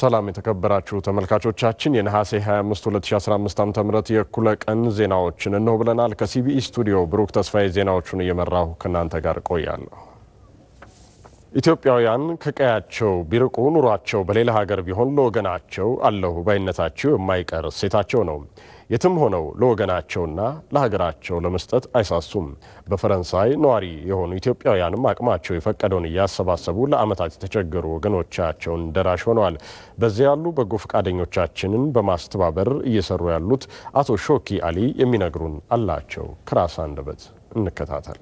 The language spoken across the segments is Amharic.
ሰላም የተከበራችሁ ተመልካቾቻችን የነሐሴ 25 2015 ዓ.ም የኩለ ቀን ዜናዎችን ነው ብለናል። ከሲቢኢ ስቱዲዮ ብሩክ ተስፋዬ ዜናዎቹን እየመራሁ ከናንተ ጋር ቆያለሁ። ኢትዮጵያውያን ከቀያቸው ቢርቁ ኑሯቸው በሌላ ሀገር ቢሆን ለወገናቸው አለሁ ባይነታቸው የማይቀር ሴታቸው ነው። የትም ሆነው ለወገናቸውና ለሀገራቸው ለመስጠት አይሳሱም። በፈረንሳይ ነዋሪ የሆኑ ኢትዮጵያውያንም አቅማቸው የፈቀደውን እያሰባሰቡ ለዓመታት የተቸገሩ ወገኖቻቸውን ደራሽ ሆነዋል። በዚያ ያሉ በጎ ፈቃደኞቻችንን በማስተባበር እየሰሩ ያሉት አቶ ሾኪ አሊ የሚነግሩን አላቸው። ከራስ አንደበት እንከታተል።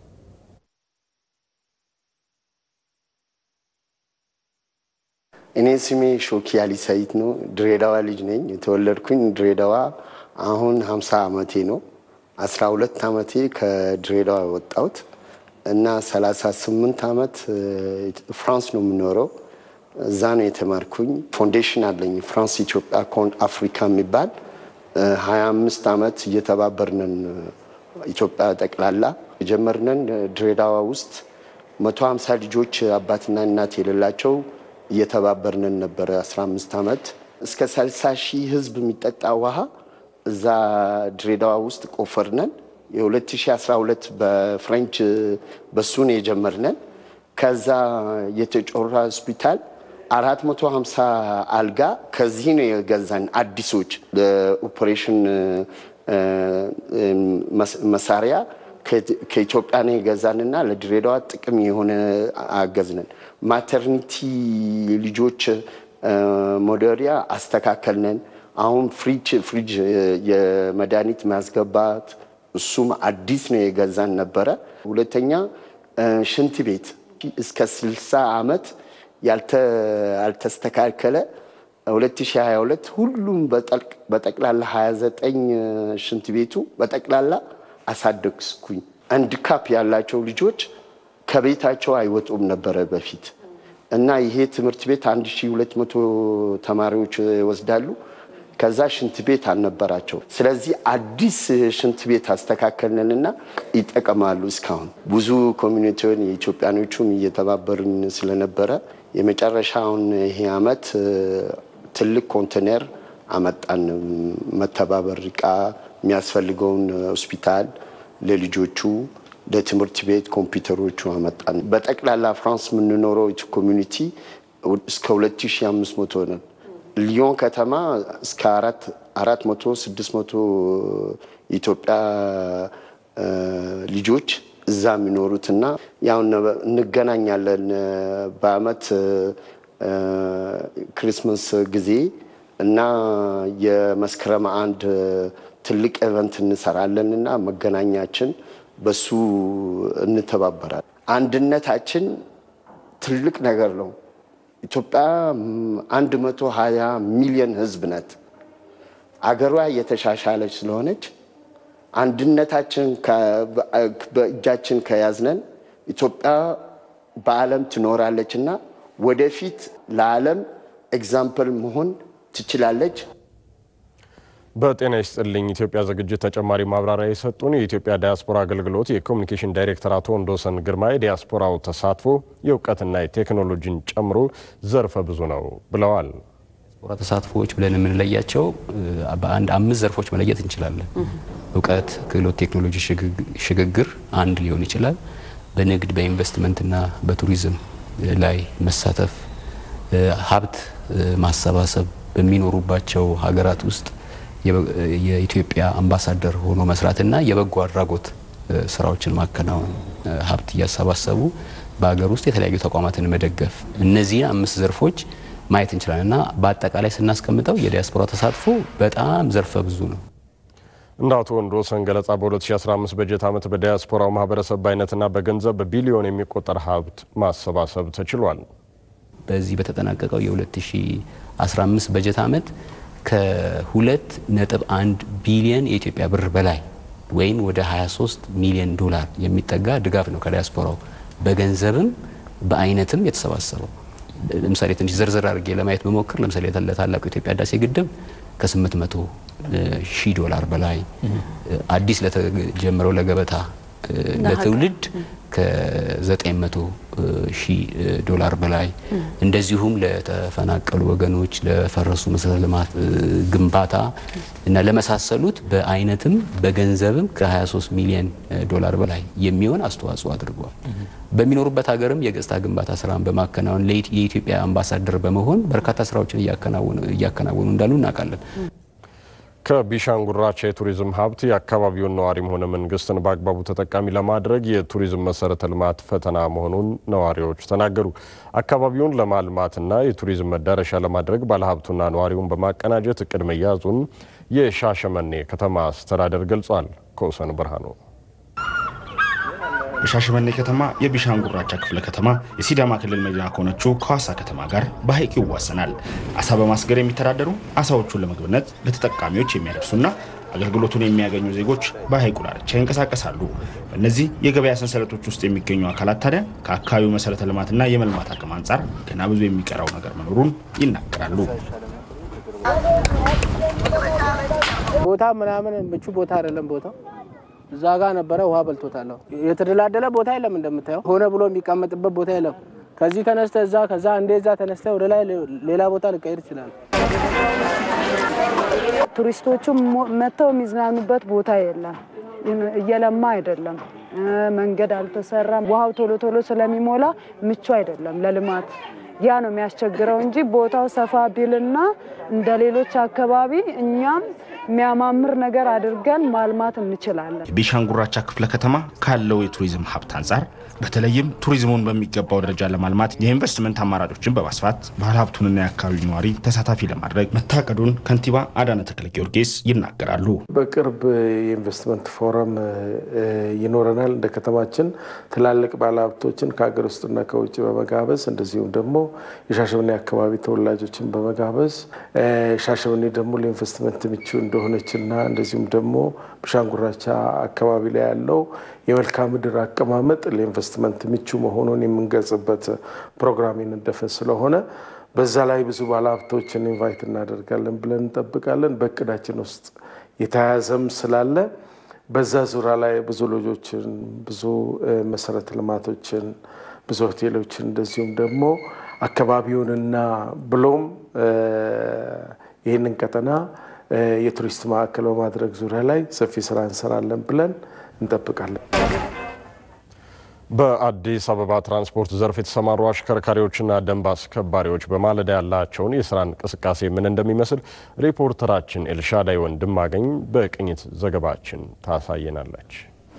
እኔ ስሜ ሾኪ አሊ ሰይድ ነው። ድሬዳዋ ልጅ ነኝ። የተወለድኩኝ ድሬዳዋ አሁን 50 ዓመቴ ነው። 12 ዓመቴ ከድሬዳዋ ወጣሁት እና 38 ዓመት ፍራንስ ነው የምኖረው። እዛ ነው የተማርኩኝ። ፋውንዴሽን አለኝ ፍራንስ ኢትዮጵያ አፍሪካ የሚባል 25 ዓመት እየተባበርነን ኢትዮጵያ ጠቅላላ የጀመርነን ድሬዳዋ ውስጥ 150 ልጆች አባትና እናት የሌላቸው እየተባበርነን ነበር። 15 ዓመት እስከ 30 ሺህ ህዝብ የሚጠጣ ውሃ እዛ ድሬዳዋ ውስጥ ቆፈርነን የ2012 በፍሬንች በሱን የጀመርነን። ከዛ የተጮራ ሆስፒታል 450 አልጋ ከዚህ ነው የገዛን አዲሶች ለኦፕሬሽን መሳሪያ ከኢትዮጵያ ነው የገዛንና ለድሬዳዋ ጥቅም የሆነ አገዝነን። ማተርኒቲ ልጆች ሞዴሪያ አስተካከልነን። አሁን ፍሪጅ የመድኃኒት ማስገባት እሱም አዲስ ነው የገዛን ነበረ። ሁለተኛ ሽንት ቤት እስከ 60 ዓመት ያልተስተካከለ 2022 ሁሉም በጠቅላላ 29 ሽንት ቤቱ በጠቅላላ አሳደግኩኝ። አንድ ካፕ ያላቸው ልጆች ከቤታቸው አይወጡም ነበረ በፊት እና ይሄ ትምህርት ቤት 1200 ተማሪዎች ይወስዳሉ። ከዛ ሽንት ቤት አልነበራቸው። ስለዚህ አዲስ ሽንት ቤት አስተካከልንና ይጠቀማሉ እስካሁን። ብዙ ኮሚኒቲውን የኢትዮጵያኖቹም እየተባበሩን ስለነበረ የመጨረሻውን ይሄ አመት ትልቅ ኮንቴነር አመጣን። መተባበር ዕቃ የሚያስፈልገውን ሆስፒታል ለልጆቹ ለትምህርት ቤት ኮምፒውተሮቹ አመጣን። በጠቅላላ ፍራንስ የምንኖረው ኮሚኒቲ እስከ 2500 ነን። ሊዮን ከተማ እስከ 400-600 ኢትዮጵያ ልጆች እዛ የሚኖሩትና ያው እንገናኛለን በአመት ክሪስማስ ጊዜ እና የመስከረም አንድ ትልቅ ኢቨንት እንሰራለንና መገናኛችን በሱ እንተባበራለን። አንድነታችን ትልቅ ነገር ነው። ኢትዮጵያ 120 ሚሊዮን ህዝብ ናት። አገሯ የተሻሻለች ስለሆነች አንድነታችን በእጃችን ከያዝነን ኢትዮጵያ በዓለም ትኖራለችና ወደፊት ለዓለም ኤግዛምፕል መሆን ትችላለች። በጤና ይስጥልኝ ኢትዮጵያ ዝግጅት ተጨማሪ ማብራሪያ የሰጡን የኢትዮጵያ ዲያስፖራ አገልግሎት የኮሙኒኬሽን ዳይሬክተር አቶ ወንዶሰን ግርማ ዲያስፖራው ተሳትፎ የእውቀትና የቴክኖሎጂን ጨምሮ ዘርፈ ብዙ ነው ብለዋል። ዲያስፖራ ተሳትፎዎች ብለን የምንለያቸው በአንድ 5 ዘርፎች መለየት እንችላለን። እውቀት፣ ክህሎት፣ ቴክኖሎጂ ሽግግር አንድ ሊሆን ይችላል። በንግድ በኢንቨስትመንትና በቱሪዝም ላይ መሳተፍ፣ ሀብት ማሰባሰብ፣ በሚኖሩባቸው ሀገራት ውስጥ የኢትዮጵያ አምባሳደር ሆኖ መስራትና የበጎ አድራጎት ስራዎችን ማከናወን፣ ሀብት እያሰባሰቡ በአገር ውስጥ የተለያዩ ተቋማትን መደገፍ፣ እነዚህ 5 ዘርፎች ማየት እንችላለንና በአጠቃላይ ስናስቀምጠው የዲያስፖራ ተሳትፎ በጣም ዘርፈ ብዙ ነው። እንደ አቶ ወንዶሰን ገለጻ በ2015 በጀት ዓመት በዲያስፖራው ማህበረሰብ በአይነትና በገንዘብ በቢሊዮን የሚቆጠር ሀብት ማሰባሰብ ተችሏል። በዚህ በተጠናቀቀው የ2015 በጀት ዓመት ከ2.1 ቢሊዮን የኢትዮጵያ ብር በላይ ወይም ወደ 23 ሚሊዮን ዶላር የሚጠጋ ድጋፍ ነው ከዲያስፖራው በገንዘብም በአይነትም የተሰባሰበው። ለምሳሌ ትንሽ ዘርዘር አድርጌ ለማየት መሞክር፣ ለምሳሌ ለታላቁ ኢትዮጵያ ህዳሴ ግድብ ከ800 ሺህ ዶላር በላይ፣ አዲስ ለተጀመረው ለገበታ ለትውልድ ከ900 ሺህ ዶላር በላይ እንደዚሁም ለተፈናቀሉ ወገኖች ለፈረሱ መሰረተ ልማት ግንባታ እና ለመሳሰሉት በአይነትም በገንዘብም ከ23 ሚሊዮን ዶላር በላይ የሚሆን አስተዋጽኦ አድርጓል። በሚኖሩበት ሀገርም የገጽታ ግንባታ ስራን በማከናወን የኢትዮጵያ አምባሳደር በመሆን በርካታ ስራዎችን እያከናወኑ እንዳሉ እናውቃለን። ከቢሻንጉራቻ የቱሪዝም ሀብት የአካባቢውን ነዋሪም ሆነ መንግስትን በአግባቡ ተጠቃሚ ለማድረግ የቱሪዝም መሰረተ ልማት ፈተና መሆኑን ነዋሪዎች ተናገሩ። አካባቢውን ለማልማትና የቱሪዝም መዳረሻ ለማድረግ ባለሀብቱና ነዋሪውን በማቀናጀት እቅድ መያዙን የሻሸመኔ ከተማ አስተዳደር ገልጿል። ኮሰን ብርሃኑ በሻሸመኔ ከተማ የቢሻንጉራቻ ክፍለ ከተማ የሲዳማ ክልል መዲና ከሆነችው ከሐዋሳ ከተማ ጋር በሐይቅ ይዋሰናል። አሳ በማስገር የሚተዳደሩ አሳዎቹን ለምግብነት ለተጠቃሚዎች የሚያደርሱና አገልግሎቱን የሚያገኙ ዜጎች በሐይቁ ዳርቻ ይንቀሳቀሳሉ። በእነዚህ የገበያ ሰንሰለቶች ውስጥ የሚገኙ አካላት ታዲያ ከአካባቢው መሰረተ ልማትና የመልማት አቅም አንጻር ገና ብዙ የሚቀረው ነገር መኖሩን ይናገራሉ። ቦታ ምናምን ምቹ ቦታ አይደለም ቦታው ዛጋ ነበረ ውሃ በልቶታል። የተደላደለ ቦታ የለም እንደምታየው ሆነ ብሎ የሚቀመጥበት ቦታ የለም። ከዚህ ተነስተ እዛ ከዛ እንደዛ ተነስተ ወደ ላይ ሌላ ቦታ ልቀይር ይችላል። ቱሪስቶቹ መተው የሚዝናኑበት ቦታ የለም። እየለማ አይደለም። መንገድ አልተሰራም። ውሃው ቶሎ ቶሎ ስለሚሞላ ምቹ አይደለም ለልማት። ያ ነው የሚያስቸግረው እንጂ ቦታው ሰፋ ቢልና እንደሌሎች አካባቢ እኛም የሚያማምር ነገር አድርገን ማልማት እንችላለን። ቢሻንጉራቻ ክፍለ ከተማ ካለው የቱሪዝም ሀብት አንጻር በተለይም ቱሪዝሙን በሚገባው ደረጃ ለማልማት የኢንቨስትመንት አማራጮችን በማስፋት ባለሀብቱንና የአካባቢው ነዋሪ ተሳታፊ ለማድረግ መታቀዱን ከንቲባ አዳነ ተክለ ጊዮርጊስ ይናገራሉ። በቅርብ የኢንቨስትመንት ፎረም ይኖረናል። እንደ ከተማችን ትላልቅ ባለሀብቶችን ከሀገር ውስጥና ከውጭ በመጋበዝ እንደዚሁም ደግሞ የሻሸመኔ አካባቢ ተወላጆችን በመጋበዝ ሻሸመኔ ደግሞ ለኢንቨስትመንት ምቹ እንደሆነችና እንደዚሁም ደግሞ ቢሻንጉራቻ አካባቢ ላይ ያለው የመልክዓ ምድር አቀማመጥ ለኢንቨስትመንት ምቹ መሆኑን የምንገልጽበት ፕሮግራም እንደፈ ስለሆነ በዛ ላይ ብዙ ባለሀብቶችን ኢንቫይት እናደርጋለን ብለን እንጠብቃለን። በእቅዳችን ውስጥ የተያዘም ስላለ በዛ ዙሪያ ላይ ብዙ ሎጆችን፣ ብዙ መሰረተ ልማቶችን፣ ብዙ ሆቴሎችን እንደዚሁም ደግሞ አካባቢውንና ብሎም ይህንን ቀጠና የቱሪስት ማዕከል በማድረግ ዙሪያ ላይ ሰፊ ስራ እንሰራለን ብለን እንጠብቃለን። በአዲስ አበባ ትራንስፖርት ዘርፍ የተሰማሩ አሽከርካሪዎችና ደንብ አስከባሪዎች በማለዳ ያላቸውን የስራ እንቅስቃሴ ምን እንደሚመስል ሪፖርተራችን ኤልሻዳይ ወንድማገኝ በቅኝት ዘገባችን ታሳየናለች።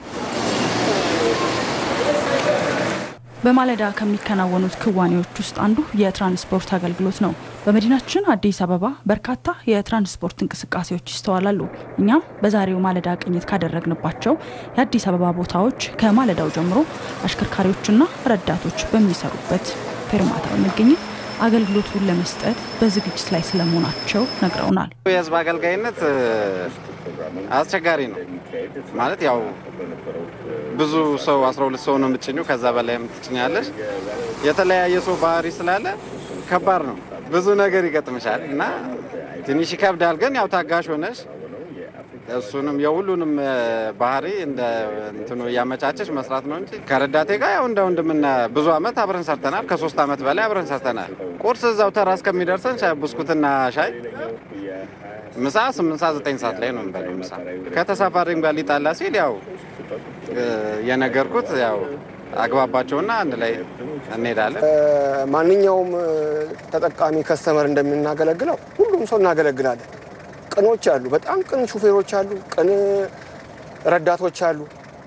በማለዳ ከሚከናወኑት ክዋኔዎች ውስጥ አንዱ የትራንስፖርት አገልግሎት ነው። በመዲናችን አዲስ አበባ በርካታ የትራንስፖርት እንቅስቃሴዎች ይስተዋላሉ። እኛ በዛሬው ማለዳ ቅኝት ካደረግንባቸው የአዲስ አበባ ቦታዎች ከማለዳው ጀምሮ አሽከርካሪዎችና ረዳቶች በሚሰሩበት ፌርማታ በመገኘት አገልግሎቱን ለመስጠት በዝግጅት ላይ ስለመሆናቸው ነግረውናል። የህዝብ አገልጋይነት አስቸጋሪ ነው ማለት ያው ብዙ ሰው 12 ሰው ነው የምትጭኙ ከዛ በላይ የምትጭኛለሽ የተለያየ ሰው ባህሪ ስላለ ከባድ ነው። ብዙ ነገር ይገጥምሻል እና ትንሽ ይከብዳል። ግን ያው ታጋሽ ሆነሽ እሱንም የሁሉንም ባህሪ እንደ እንትኑ ያመቻቸሽ መስራት ነው እንጂ ከረዳቴ ጋር ያው እንደ ወንድምና ብዙ አመት አብረን ሰርተናል። ከ3 አመት በላይ አብረን ሰርተናል። ቁርስ እዛው ተራ እስከሚደርሰን ሻይ ብስኩትና ሻይ ምሳ 8 ሰዓት 9 ሰዓት ላይ ነው እንበለው። ምሳ ከተሳፋሪም ጋር ሊጣላ ሲል ያው የነገርኩት ያው አግባባቸውና አንድ ላይ እንሄዳለን። ማንኛውም ተጠቃሚ ከስተመር እንደምናገለግለው ሁሉም ሰው እናገለግላለን። ቅኖች አሉ፣ በጣም ቅን ሹፌሮች አሉ፣ ቅን ረዳቶች አሉ።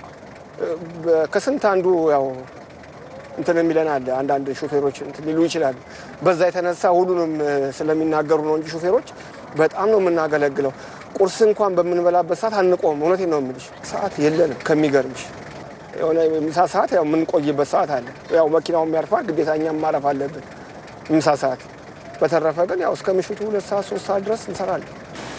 ከስንት አንዱ ያው እንትን የሚለን አለ። አንዳንድ ሹፌሮች እንትን ሊሉ ይችላሉ። በዛ የተነሳ ሁሉንም ስለሚናገሩ ነው እንጂ ሹፌሮች በጣም ነው የምናገለግለው። ቁርስ እንኳን በምንበላበት ሰዓት አንቆም። እውነቴን ነው የምልሽ፣ ሰዓት የለንም። ከሚገርምሽ የሆነ ምሳ ሰዓት ያው የምንቆይበት ሰዓት አለ። ያው መኪናውም ያርፋል፣ ግዴታ እኛም ማረፍ አለብን ምሳ ሰዓት። በተረፈ ግን ያው እስከ ምሽቱ 2 ሰዓት 3 ሰዓት ድረስ እንሰራለን።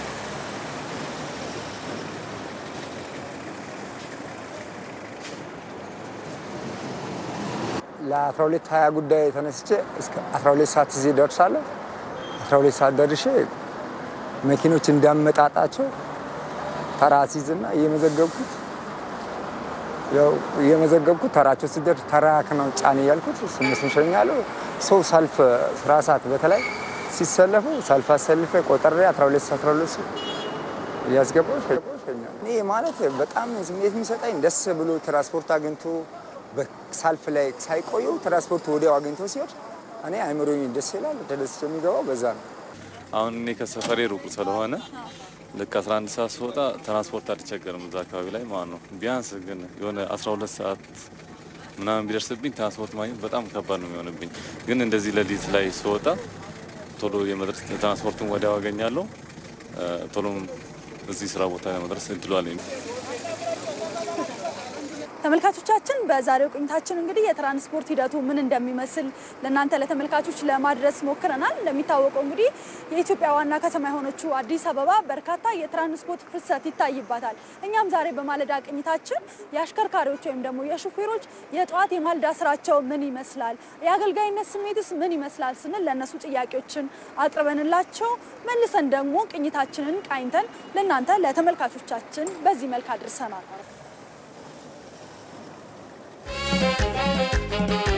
ለ12:20 ጉዳይ ተነስቼ እስከ 12 ሰዓት እዚህ ደርሳለሁ። 12 ሰዓት ደርሼ መኪኖች እንዳመጣጣቸው ተራ ሲዝና እየመዘገብኩት ያው የመዘገብኩት ተራቸው ሲደርስ ተራክ ነው ጫን ያልኩት እነሱን ሸኛለሁ። ሰው ሰልፍ ስራ ሰዓት በተለይ ሲሰለፉ ሰልፍ አሰልፈ ቆጥሬ 12 ያስገባው ሸኛለሁ። እኔ ማለት በጣም ስሜት የሚሰጠኝ ደስ ብሎ ትራንስፖርት አግኝቶ በሰልፍ ላይ ሳይቆዩ ትራንስፖርት ወዲያው አግኝቶ ሲወድ እኔ አይምሮኝ ደስ ይላል። ተደስቼ የሚገባው በዛ ነው። አሁን እኔ ከሰፈሬ ሩቅ ስለሆነ ልክ 11 ሰዓት ስወጣ ትራንስፖርት አልቸገርም እዛ አካባቢ ላይ ማለት ነው። ቢያንስ ግን የሆነ 12 ሰዓት ምናምን ቢደርስብኝ ትራንስፖርት ማግኘት በጣም ከባድ ነው የሚሆንብኝ። ግን እንደዚህ ሌሊት ላይ ስወጣ ቶሎ የመድረስ ትራንስፖርቱን ወዲያው አገኛለሁ። ቶሎም እዚህ ስራ ቦታ ለመድረስ እድሉ አለኝ። ተመልካቾቻችን በዛሬው ቆይታችን እንግዲህ የትራንስፖርት ሂደቱ ምን እንደሚመስል ለእናንተ ለተመልካቾች ለማድረስ ሞክረናል። እንደሚታወቀው እንግዲህ የኢትዮጵያ ዋና ከተማ የሆነችው አዲስ አበባ በርካታ የትራንስፖርት ፍሰት ይታይባታል። እኛም ዛሬ በማለዳ ቅኝታችን የአሽከርካሪዎች ወይም ደግሞ የሹፌሮች የጧት የማለዳ ስራቸው ምን ይመስላል፣ የአገልጋይነት ስሜትስ ምን ይመስላል ስንል ለእነሱ ጥያቄዎችን አቅርበንላቸው መልሰን ደግሞ ቅኝታችንን ቃኝተን ለእናንተ ለተመልካቾቻችን በዚህ መልክ አድርሰናል።